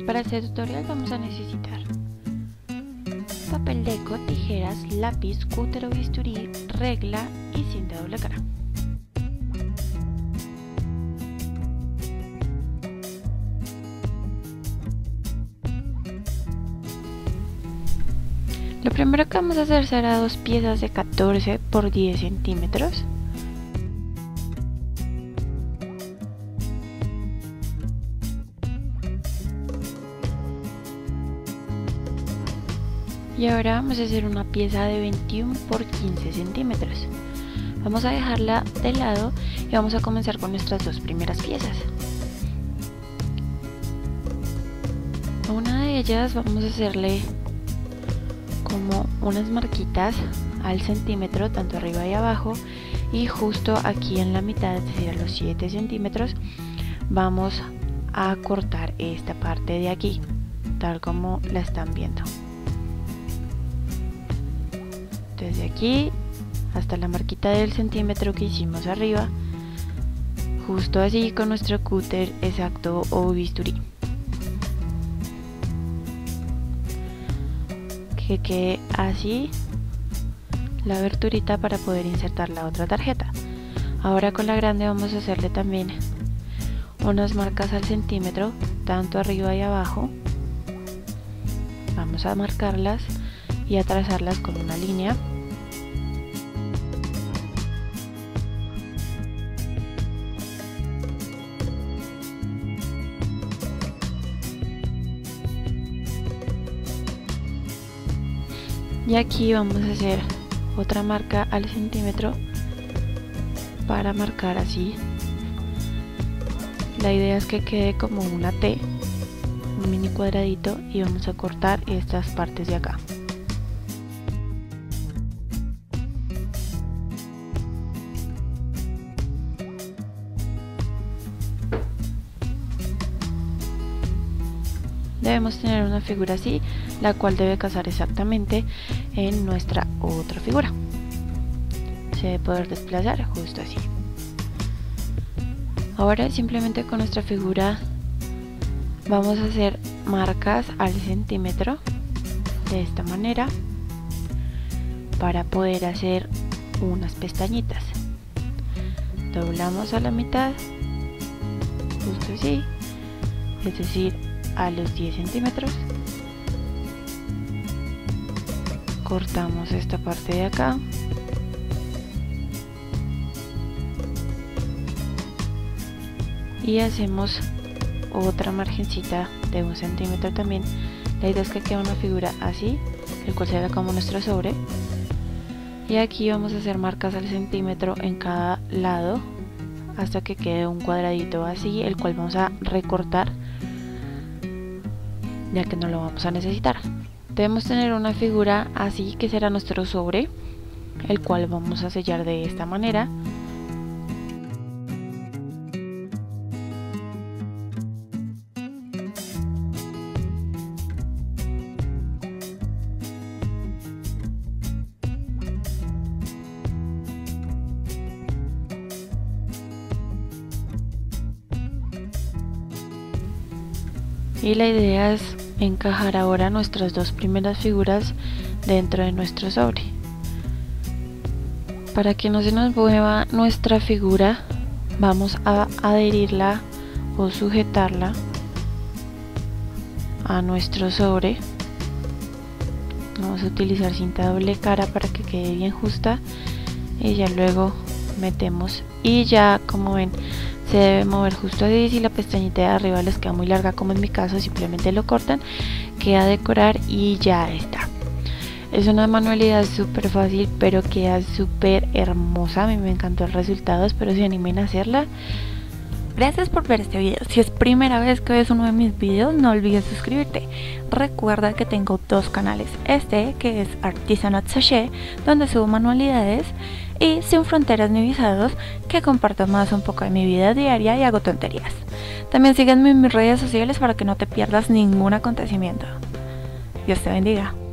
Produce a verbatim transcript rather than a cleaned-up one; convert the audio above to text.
Para este tutorial vamos a necesitar papel deco, tijeras, lápiz, cúter o bisturí, regla y cinta doble cara. Lo primero que vamos a hacer será dos piezas de catorce por diez centímetros. Y ahora vamos a hacer una pieza de veintiuno por quince centímetros. Vamos a dejarla de lado y vamos a comenzar con nuestras dos primeras piezas. A una de ellas vamos a hacerle como unas marquitas al centímetro, tanto arriba y abajo, y justo aquí en la mitad, es decir, a los siete centímetros, vamos a cortar esta parte de aquí, tal como la están viendo. Desde aquí hasta la marquita del centímetro que hicimos arriba, justo así con nuestro cúter exacto o bisturí, que quede así la aberturita para poder insertar la otra tarjeta. Ahora con la grande vamos a hacerle también unas marcas al centímetro, tanto arriba y abajo. Vamos a marcarlas y a trazarlas con una línea. Y aquí vamos a hacer otra marca al centímetro para marcar así. La idea es que quede como una T, un mini cuadradito, y vamos a cortar estas partes de acá. Debemos tener una figura así, la cual debe casar exactamente en nuestra otra figura. Se debe poder desplazar justo así. Ahora simplemente con nuestra figura vamos a hacer marcas al centímetro de esta manera para poder hacer unas pestañitas. Doblamos a la mitad, justo así, es decir, a los diez centímetros. Cortamos esta parte de acá y hacemos otra margencita de un centímetro también. La idea es que quede una figura así, el cual será como nuestro sobre, y aquí vamos a hacer marcas al centímetro en cada lado hasta que quede un cuadradito así, el cual vamos a recortar ya que no lo vamos a necesitar. Debemos tener una figura así, que será nuestro sobre, el cual vamos a sellar de esta manera. Y la idea es encajar ahora nuestras dos primeras figuras dentro de nuestro sobre. Para que no se nos mueva nuestra figura, vamos a adherirla o sujetarla a nuestro sobre. Vamos a utilizar cinta doble cara para que quede bien justa, y ya luego metemos, y ya como ven se debe mover justo así. Si la pestañita de arriba les queda muy larga, como en mi caso, simplemente lo cortan, queda decorar y ya está. Es una manualidad súper fácil, pero queda súper hermosa. A mí me encantó el resultado, espero se animen a hacerla. Gracias por ver este video. Si es primera vez que ves uno de mis videos, no olvides suscribirte. Recuerda que tengo dos canales, este que es Artisanat Sachet, donde subo manualidades, y Sin Fronteras ni Visados, que comparto más un poco de mi vida diaria y hago tonterías. También sígueme en mis redes sociales para que no te pierdas ningún acontecimiento. Dios te bendiga.